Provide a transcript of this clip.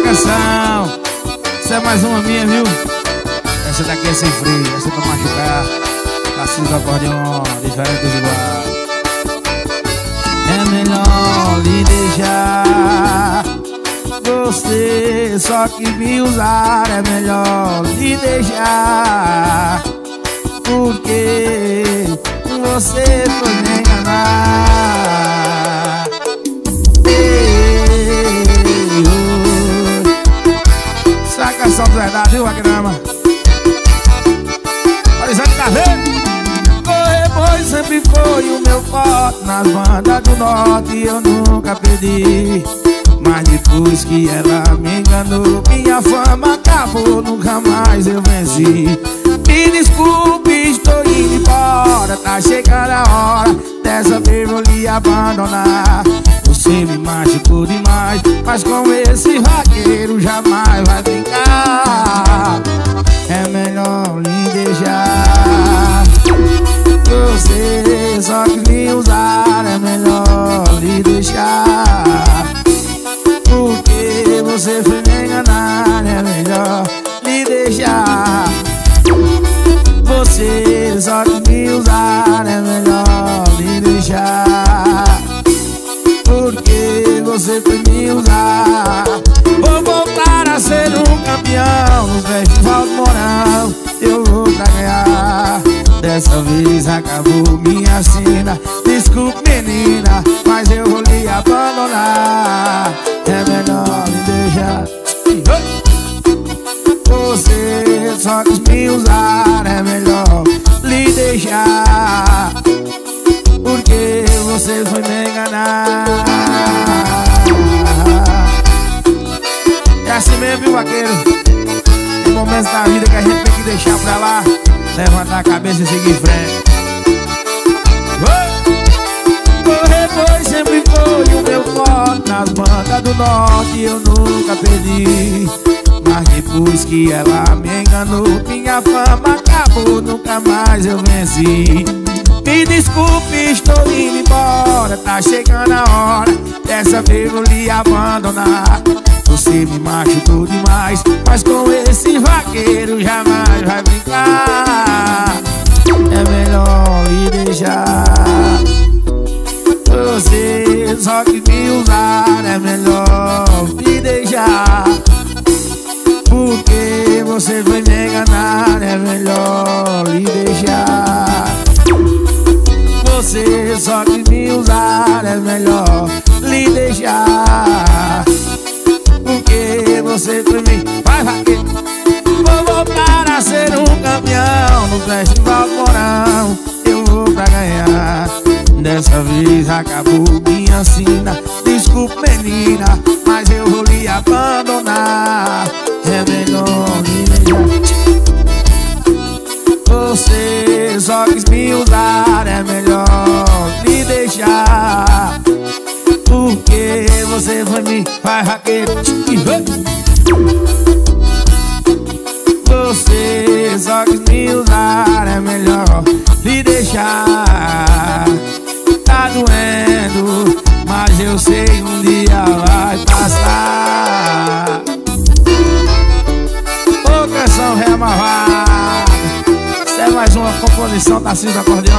canção. Essa é mais uma minha, viu? Essa daqui é sem freio, essa é pra machucar. Assim do acordeon, diferente dos igual. É melhor lhe deixar. Você só quis me usar. É melhor lhe deixar. Porque você foi me enganar. Essa é a canção de verdade, viu, Wagnerama? Horizonte tá vendo? Correr pois sempre foi o meu forte. Nas bandas do norte eu nunca perdi. Mas depois que ela me enganou, minha fama acabou, nunca mais eu venci. Me desculpe, estou indo embora. Tá chegando a hora, dessa vez vou lhe abandonar. Você me machucou demais, mas com esse vaqueiro jamais vai brincar. É melhor lhe deixar. Você só quis me usar. É melhor lhe deixar. Porque você foi me enganar. É melhor lhe deixar. Você só quis me usar. É melhor lhe deixar. Porque você foi me usar. Vou voltar a ser um campeão no Festival do Mourão. Eu vou pra ganhar. Dessa vez acabou minha sina. Desculpe, menina, mas eu vou lhe abandonar. É melhor me deixar. Você só quis me usar. É melhor lhe deixar. Porque você foi me enganar. É assim mesmo, viu, vaqueiro? Tem momentos da vida que a gente tem que deixar pra lá, levantar a cabeça e seguir em frente. Correr pois sempre foi o meu forte. Nas bandas do norte eu nunca perdi. Mas depois que ela me enganou, minha fama acabou, nunca mais eu venci. Me desculpe, estou indo embora. Tá chegando a hora, dessa vez vou lhe abandonar. Você me machucou demais, mas com esse vaqueiro jamais vai brincar. É melhor lhe deixar. Você só quis me usar. É melhor lhe deixar. Porque você foi me enganar. É melhor lhe deixar. Você só quis me usar. É melhor lhe deixar. Porque você foi me... Vai, vaqueiro! Vou voltar a ser um campeão no Festival do Mourão. Eu vou pra ganhar. Dessa vez acabou minha sina. Desculpe, menina, mas eu vou lhe abandonar. É melhor lhe deixar. Você só quis me usar. É melhor lhe deixar. Porque você foi me... Vai, vaqueiro! Você só quis me usar. É melhor lhe deixar. Tá doendo, mas eu sei um dia vai passar. Ô, canção reamarrada. Essa é mais uma composição da Cis do Acordeon.